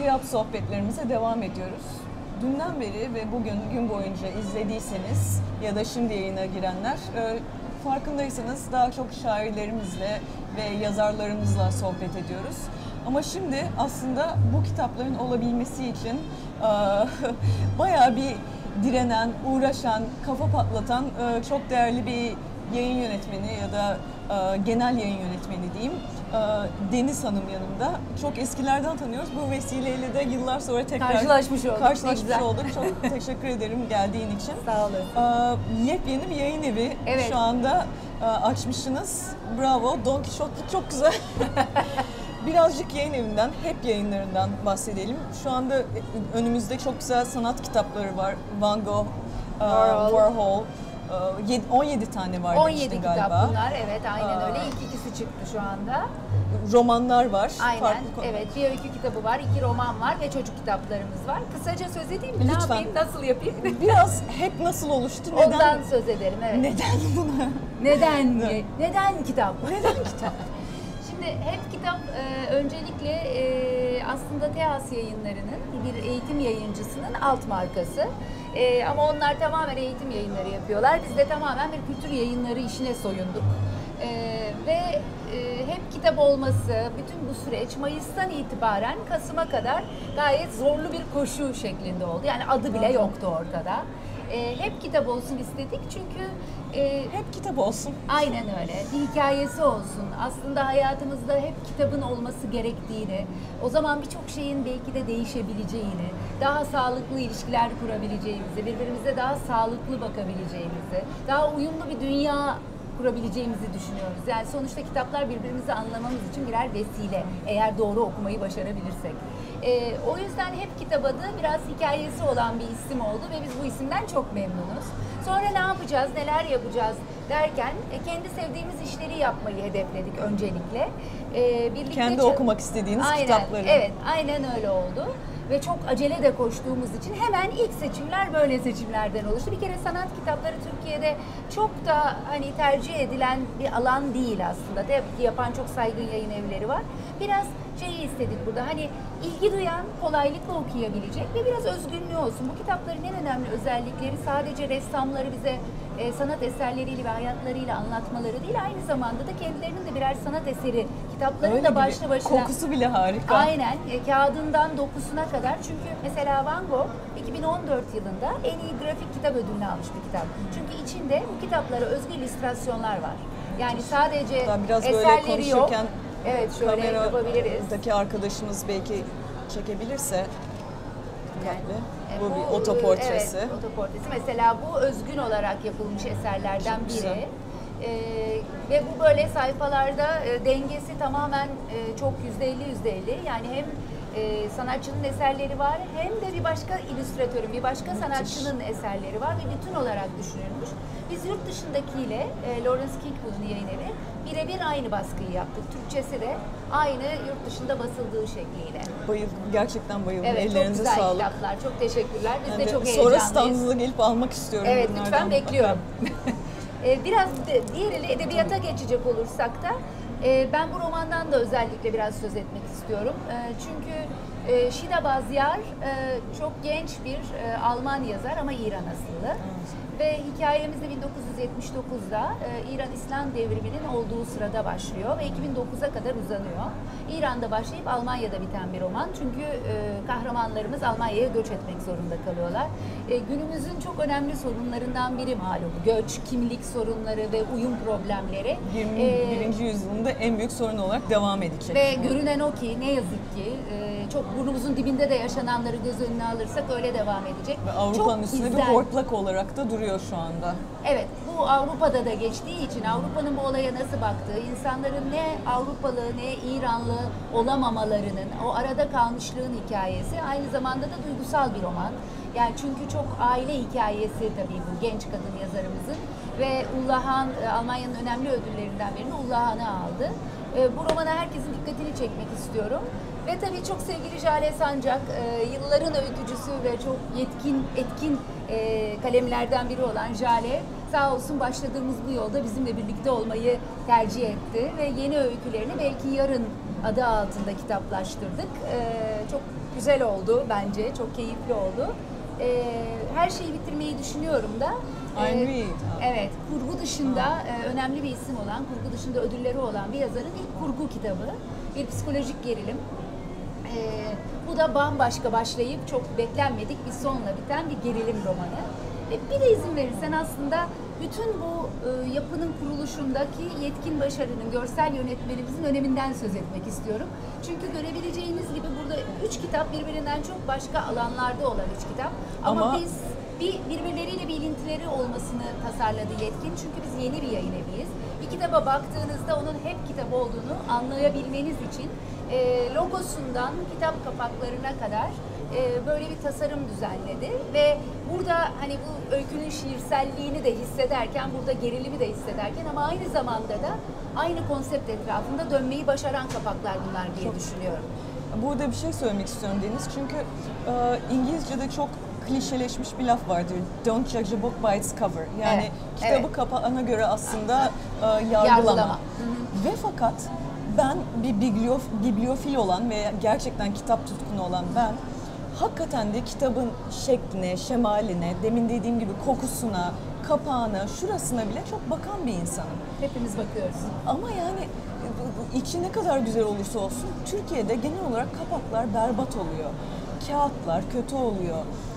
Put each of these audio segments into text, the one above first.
TÜYAP sohbetlerimize devam ediyoruz. Dünden beri ve bugün gün boyunca izlediyseniz ya da şimdi yayına girenler farkındaysanız daha çok şairlerimizle ve yazarlarımızla sohbet ediyoruz. Ama şimdi aslında bu kitapların olabilmesi için bayağı bir direnen, uğraşan, kafa patlatan çok değerli bir yayın yönetmeni ya da genel yayın yönetmeni diyeyim. Deniz Hanım yanımda. Çok eskilerden tanıyoruz. Bu vesileyle de yıllar sonra tekrar karşılaşmış olduk. Çok teşekkür ederim geldiğin için. Sağ olun. Yepyeni bir yayın evi evet. Şu anda açmışsınız. Bravo. Don Quixote çok güzel. Birazcık yayın evinden, hep yayınlarından bahsedelim. Şu anda önümüzde çok güzel sanat kitapları var. Van Gogh, Warhol. 17 tane var 17 galiba. kitap bunlar, evet aynen öyle. İlk ikisi çıktı şu anda. Romanlar var. Aynen, evet. Bir öykü kitabı var, 2 roman var ve çocuk kitaplarımız var. Kısaca söz edeyim mi? Lütfen. Ne yapayım, nasıl yapayım? Biraz hep nasıl oluştu? Neden? Ondan söz ederim, evet. Neden bunu? Neden kitap? Neden kitap? Şimdi hep kitap öncelikle aslında Teas Yayınları'nın bir eğitim yayıncısının alt markası. Ama onlar tamamen eğitim yayınları yapıyorlar. Biz de tamamen bir kültür yayınları işine soyunduk. Ve hep kitap olması, bütün bu süreç Mayıs'tan itibaren Kasım'a kadar gayet zorlu bir koşu şeklinde oldu. Yani adı bile yoktu ortada. Hep kitap olsun istedik çünkü hep kitap olsun. Aynen öyle. Bir hikayesi olsun. Aslında hayatımızda hep kitabın olması gerektiğini, o zaman birçok şeyin belki de değişebileceğini, daha sağlıklı ilişkiler kurabileceğimizi, birbirimize daha sağlıklı bakabileceğimizi, daha uyumlu bir dünya kurabileceğimizi düşünüyoruz. Yani sonuçta kitaplar birbirimizi anlamamız için birer vesile. Eğer doğru okumayı başarabilirsek. O yüzden hep kitap adı biraz hikayesi olan bir isim oldu ve biz bu isimden çok memnunuz. Sonra ne yapacağız, neler yapacağız derken kendi sevdiğimiz işleri yapmayı hedefledik öncelikle. Birlikte kendi okumak istediğiniz kitapları. Evet, aynen öyle oldu. Ve çok acele de koştuğumuz için hemen ilk seçimler böyle seçimlerden oluştu. Bir kere sanat kitapları Türkiye'de çok da hani tercih edilen bir alan değil aslında. Tabii ki yapan çok saygın yayın evleri var. Biraz şeyi istedik burada, hani ilgi duyan, kolaylıkla okuyabilecek ve biraz özgünlüğü olsun. Bu kitapların en önemli özellikleri sadece ressamları bize sanat eserleriyle ve hayatlarıyla anlatmaları değil, aynı zamanda da kendilerinin de birer sanat eseri. Kitapların öyle da gibi. başlı başına. Kokusu bile harika. Aynen. Kağıdından dokusuna kadar. Çünkü mesela Van Gogh 2014 yılında en iyi grafik kitap ödülünü almış bir kitap. Çünkü içinde bu kitaplara özgü illüstrasyonlar var. Yani sadece biraz eserleri yok. Evet, şöyle yapabiliriz. Kameradaki arkadaşımız belki çekebilirse. Yani, bu bir otoportresi. Evet, otoportresi. Mesela bu özgün olarak yapılmış eserlerden çok biri. Güzel. Ve bu böyle sayfalarda dengesi tamamen çok %50 yani hem sanatçının eserleri var hem de bir başka illüstratörün, bir başka sanatçının eserleri var ve bütün olarak düşünülmüş. Biz yurt dışındakiyle Lawrence Kingwood'un yayın evi birebir aynı baskıyı yaptık. Türkçesi de aynı yurt dışında basıldığı şekliyle. Gerçekten bayıldım. Evet, ellerinize çok güzel sağlık. kitaplar. Çok teşekkürler. Biz de çok Sonra heyecanlıyız. standınıza gelip almak istiyorum. Evet, bunlardan. lütfen bekliyorum. Biraz diğeriyle edebiyata geçecek olursak da ben bu romandan da özellikle biraz söz etmek istiyorum. Çünkü Shida Bazyar çok genç bir Alman yazar ama İran asıllı. Ve hikayemiz de 1979'da İran İslam devriminin olduğu sırada başlıyor ve 2009'a kadar uzanıyor. İran'da başlayıp Almanya'da biten bir roman. Çünkü kahramanlarımız Almanya'ya göç etmek zorunda kalıyorlar. Günümüzün çok önemli sorunlarından biri malum. Göç, kimlik sorunları ve uyum problemleri. 21. yüzyılında en büyük sorun olarak devam edecek. Ve görünen o ki ne yazık ki çok burnumuzun dibinde de yaşananları göz önüne alırsak öyle devam edecek. Ve Avrupa'nın üstünde bir hortlak olarak da duruyor şu anda. Evet, bu Avrupa'da da geçtiği için Avrupa'nın bu olaya nasıl baktığı, insanların ne Avrupalı ne İranlı olamamalarının, o arada kalmışlığın hikayesi, aynı zamanda da duygusal bir roman. Yani çünkü çok aile hikayesi tabii bu genç kadın yazarımızın ve Ulla Hahn, Almanya'nın önemli ödüllerinden birini Ulla Hahn'ı aldı. Bu romana herkesin dikkatini çekmek istiyorum. Ve tabii çok sevgili Jale Sancak, yılların öykücüsü ve çok etkin kalemlerden biri olan Jale, sağ olsun başladığımız bu yolda bizimle birlikte olmayı tercih etti ve yeni öykülerini belki yarın adı altında kitaplaştırdık. Çok güzel oldu bence. Çok keyifli oldu. Her şeyi bitirmeyi düşünüyorum da. Ayn Rand. Evet, kurgu dışında önemli bir isim olan, kurgu dışında ödülleri olan bir yazarın ilk kurgu kitabı. Bir psikolojik gerilim. Bu da bambaşka başlayıp çok beklenmedik bir sonla biten bir gerilim romanı. Bir de izin verirsen aslında bütün bu yapının kuruluşundaki yetkin başarının görsel yönetmenimizin öneminden söz etmek istiyorum. Çünkü görebileceğiniz gibi burada 3 kitap birbirinden çok başka alanlarda olan 3 kitap. Ama biz birbirleriyle bir ilintileri olmasını tasarladı Yetkin. Çünkü biz yeni bir yayın eviyiz. Bir kitaba baktığınızda onun hep kitap olduğunu anlayabilmeniz için logosundan kitap kapaklarına kadar böyle bir tasarım düzenledi ve burada hani bu öykünün şiirselliğini de hissederken, burada gerilimi de hissederken ama aynı zamanda da aynı konsept etrafında dönmeyi başaran kapaklar bunlar diye düşünüyorum. Burada bir şey söylemek istiyorum Deniz. Çünkü İngilizce'de çok klişeleşmiş bir laf vardır. Don't judge a book by its cover. Yani kitabı kapağına göre aslında yargılama. Ve fakat ben bir bibliofil olan ve gerçekten kitap tutkunu olan ben hakikaten de kitabın şekline, şemaline, demin dediğim gibi kokusuna, kapağına, şurasına bile çok bakan bir insanım. Hepimiz bakıyoruz. Ama yani içi ne kadar güzel olursa olsun Türkiye'de genel olarak kapaklar berbat oluyor. Kağıtlar kötü oluyor.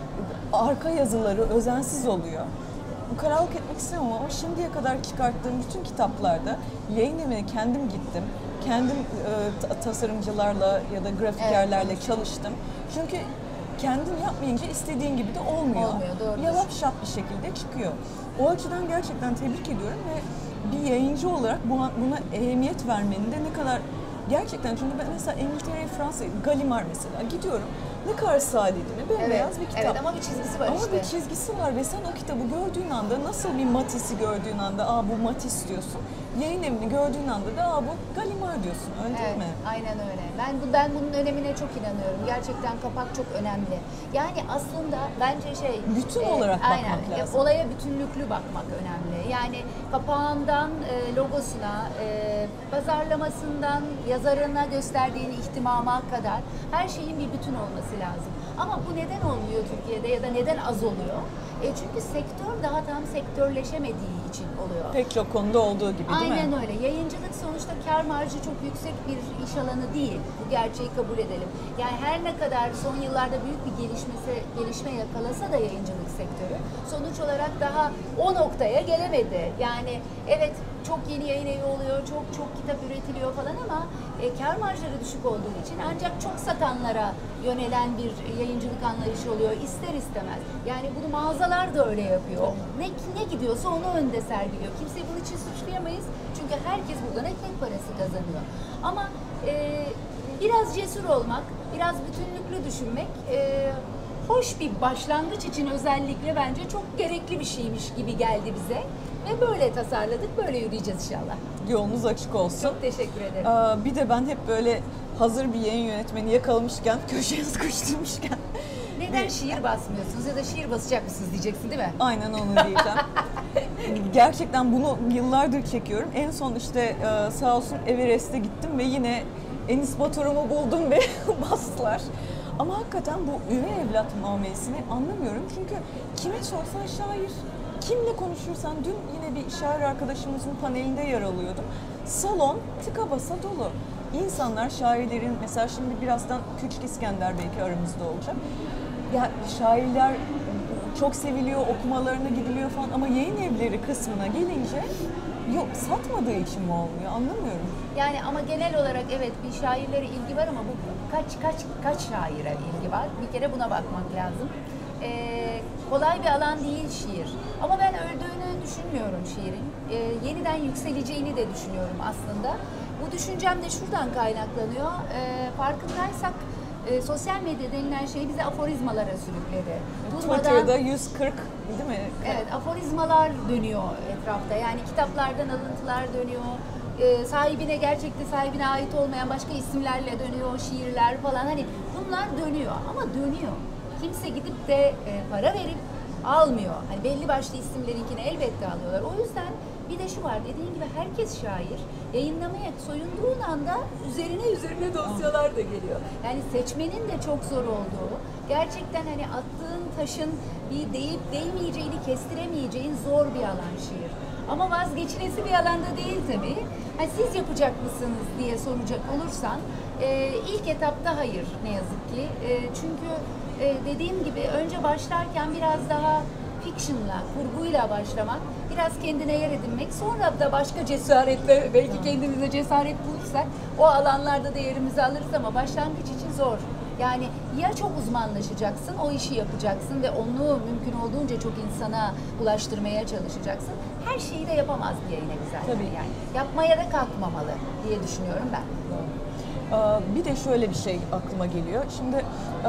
Arka yazıları özensiz oluyor. Ukalalık etmek istemem ama şimdiye kadar çıkarttığım bütün kitaplarda yayın evine kendim gittim. Kendim tasarımcılarla ya da grafikerlerle çalıştım. Çünkü kendin yapmayınca istediğin gibi de olmuyor. Yalap şap bir şekilde çıkıyor. O açıdan gerçekten tebrik ediyorum ve bir yayıncı olarak buna ehemmiyet vermenin de ne kadar gerçekten, çünkü ben mesela İngiltere'ye, Fransa'ya, Gallimard mesela gidiyorum. Ne kadar sade değil mi? Bembeyaz bir kitap. Evet ama bir çizgisi var ama işte. Ama bir çizgisi var ve sen o kitabı gördüğün anda, nasıl bir Matisse'i gördüğün anda bu Matisse diyorsun. Yayın evini gördüğün anda da bu Gallimard diyorsun. Öyle değil mi? Aynen öyle. Ben bunun önemine çok inanıyorum. Gerçekten kapak çok önemli. Yani aslında bence bütün olarak bakmak lazım. Olaya bütünlüklü bakmak önemli. Yani kapağından logosuna, pazarlamasından yazarına gösterdiğin ihtimama kadar her şeyin bir bütün olması lazım. Ama bu neden olmuyor Türkiye'de ya da neden az oluyor? Çünkü sektör daha tam sektörleşemediği için oluyor. Pek çok konuda olduğu gibi değil mi? Aynen öyle. Yayıncılık sonuçta kar marjı çok yüksek bir iş alanı değil. Bu gerçeği kabul edelim. Yani her ne kadar son yıllarda büyük bir gelişme yakalasa da yayıncılık sektörü sonuç olarak daha o noktaya gelemedi. Yani evet çok yeni yayın evi oluyor, çok kitap üretiliyor falan ama kar marjları düşük olduğu için ancak çok satanlara yönelen bir yayıncılık anlayışı oluyor ister istemez. Yani bunu mağazalar da öyle yapıyor. Ne gidiyorsa onu önde sergiliyor. Kimseyi bunun için suçlayamayız. Çünkü herkes buradan ekmek parası kazanıyor. Ama biraz cesur olmak, biraz bütünlüklü düşünmek hoş bir başlangıç için özellikle bence çok gerekli bir şeymiş gibi geldi bize. Ve böyle tasarladık, böyle yürüyeceğiz inşallah. Yolunuz açık olsun. Çok teşekkür ederim. Bir de ben hep böyle hazır bir yayın yönetmeni yakalamışken, köşeye sıkıştırmışken. Neden şiir basmıyorsunuz ya da şiir basacak mısınız diyeceksin değil mi? Aynen onu diyeceğim. Gerçekten bunu yıllardır çekiyorum. En son işte sağ olsun Everest'e gittim ve yine Enis Batur'umu buldum ve bastılar. Ama hakikaten bu üvey evlat muamelesini anlamıyorum. Çünkü kime sorsan şair, kimle konuşursan, dün yine bir şair arkadaşımızın panelinde yer alıyordum. Salon tıka basa dolu. İnsanlar, şairlerin, mesela şimdi birazdan Küçük İskender belki aramızda olacak. Ya şairler çok seviliyor, okumalarına gidiliyor falan ama yayın evleri kısmına gelince yok, satmadığı için mi olmuyor anlamıyorum. Yani ama genel olarak evet bir şairlere ilgi var ama bu kaç şaire ilgi var? Bir kere buna bakmak lazım. Kolay bir alan değil şiir. Ama ben öldüğünü düşünmüyorum şiirin. Yeniden yükseleceğini de düşünüyorum aslında. Bu düşüncem de şuradan kaynaklanıyor. Farkındaysak sosyal medya denilen şey bizi aforizmalara sürükledi. Twitter'da 140 değil mi? Evet, aforizmalar dönüyor etrafta. Yani kitaplardan alıntılar dönüyor. Gerçekte sahibine ait olmayan başka isimlerle dönüyor, şiirler falan. Hani bunlar dönüyor ama dönüyor. Kimse gidip de para verip almıyor. Hani belli başlı isimlerinkini elbette alıyorlar. O yüzden bir de şu var, dediğin gibi herkes şair. Yayınlamaya soyunduğun anda üzerine dosyalar da geliyor. Yani seçmenin de çok zor olduğu, gerçekten hani attığın taşın bir değip değmeyeceğini kestiremeyeceğin zor bir alan şiir. Ama vazgeçilesi bir alanda değil tabii. Yani siz yapacak mısınız diye soracak olursan ilk etapta hayır ne yazık ki. Çünkü dediğim gibi önce başlarken biraz daha fiction'la, kurguyla başlamak, biraz kendine yer edinmek, sonra da başka cesaretle, belki kendimize cesaret bulursak o alanlarda da yerimizi alırız ama başlangıç için zor. Yani ya çok uzmanlaşacaksın, o işi yapacaksın ve onu mümkün olduğunca çok insana ulaştırmaya çalışacaksın. Her şeyi de yapamaz bir yayın evi zaten. Tabii. Yani. Yapmaya da kalkmamalı diye düşünüyorum ben. Bir de şöyle bir şey aklıma geliyor. Şimdi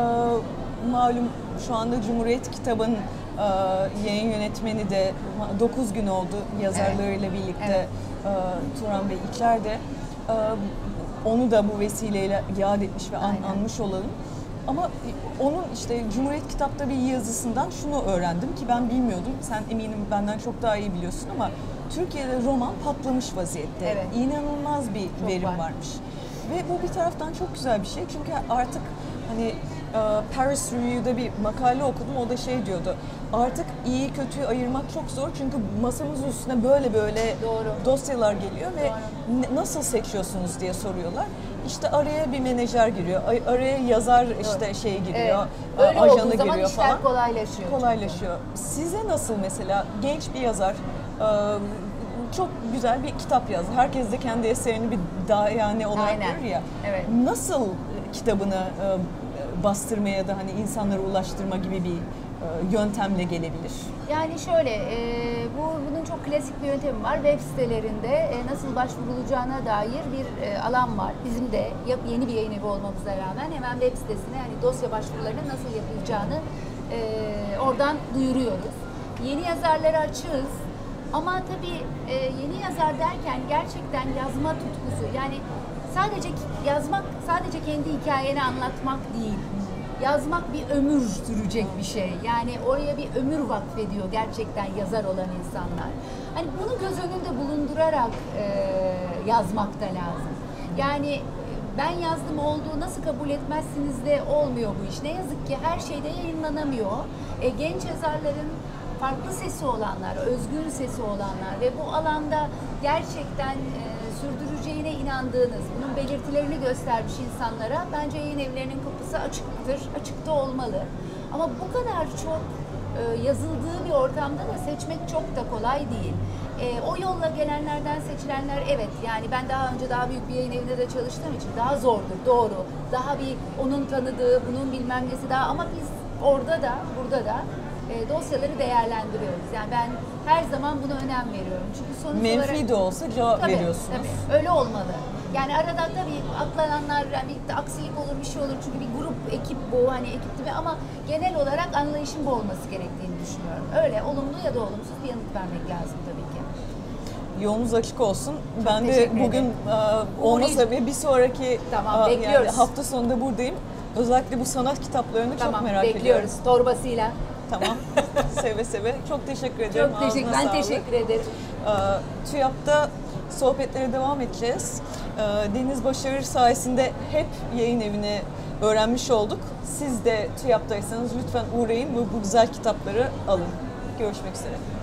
malum şu anda Cumhuriyet Kitabı'nın yayın yönetmeni de 9 gün oldu yazarlarıyla birlikte Turan Bey içeride. Onu da bu vesileyle yad etmiş ve anmış olalım. Ama onun işte Cumhuriyet Kitap'ta bir yazısından şunu öğrendim ki ben bilmiyordum. Sen eminim benden çok daha iyi biliyorsun ama Türkiye'de roman patlamış vaziyette. Evet. İnanılmaz bir Çok verim var. varmış. Ve bu bir taraftan çok güzel bir şey çünkü artık hani Paris Review'da bir makale okudum, o da şey diyordu. Artık iyi kötüyü ayırmak çok zor çünkü masamızın üstüne böyle Doğru. dosyalar geliyor ve nasıl seçiyorsunuz diye soruyorlar. İşte araya bir menajer giriyor, araya yazar işte şey giriyor, Öyle ajanı olduğu zaman giriyor işler falan. kolaylaşıyor. Kolaylaşıyor. Size nasıl mesela genç bir yazar çok güzel bir kitap yazdı. Herkes de kendi eserini bir dayane olarak görür ya. Evet. Nasıl kitabını bastırmaya da hani insanlara ulaştırma gibi bir yöntemle gelebilir? Yani şöyle, bunun çok klasik bir yöntemi var. Web sitelerinde nasıl başvurulacağına dair bir alan var. Bizim de yeni bir yayın evi olmamıza rağmen hemen web sitesine hani dosya başvurularının nasıl yapılacağını oradan duyuruyoruz. Yeni yazarlara açığız. Ama tabii yeni yazar derken gerçekten yazma tutkusu, yani sadece yazmak, sadece kendi hikayeni anlatmak değil. Yazmak bir ömür sürecek bir şey. Yani oraya bir ömür vakfediyor gerçekten yazar olan insanlar. Hani bunu göz önünde bulundurarak yazmak da lazım. Yani ben yazdım olduğu nasıl kabul etmezsiniz de olmuyor bu iş. Ne yazık ki her şeyde yayınlanamıyor. Genç yazarların farklı sesi olanlar, özgün sesi olanlar ve bu alanda gerçekten sürdüreceğine inandığınız, bunun belirtilerini göstermiş insanlara bence yayın evlerinin kapısı açıktır, açıkta olmalı. Ama bu kadar çok yazıldığı bir ortamda da seçmek çok da kolay değil. O yolla gelenlerden seçilenler, evet, yani ben daha önce daha büyük bir yayın evinde de çalıştığım için daha zordur, doğru. Daha bir onun tanıdığı, bunun bilmem nesi daha, ama biz orada da, burada da dosyaları değerlendiriyoruz. Yani ben her zaman buna önem veriyorum. Çünkü sonuç olarak... Menfi de olsa cevap veriyorsunuz. Tabii, öyle olmalı. Yani arada tabii atlananlar, yani bir aksilik olur, bir şey olur. Çünkü bir grup, ekip bu, hani ekip gibi, ama genel olarak anlayışın bu olması gerektiğini düşünüyorum. Öyle olumlu ya da olumsuz bir yanıt vermek lazım tabii ki. Yolunuz açık olsun. Çok ben de bugün olmasa bir sonraki yani hafta sonunda buradayım. Özellikle bu sanat kitaplarını çok merak ediyorum. Bekliyoruz torbasıyla. Tamam. Seve seve. Çok teşekkür ederim. Çok teşekkür, ben teşekkür ederim. TÜYAP'ta sohbetlere devam edeceğiz. Deniz Başarır sayesinde hep yayın evini öğrenmiş olduk. Siz de TÜYAP'taysanız lütfen uğrayın ve bu güzel kitapları alın. Görüşmek üzere.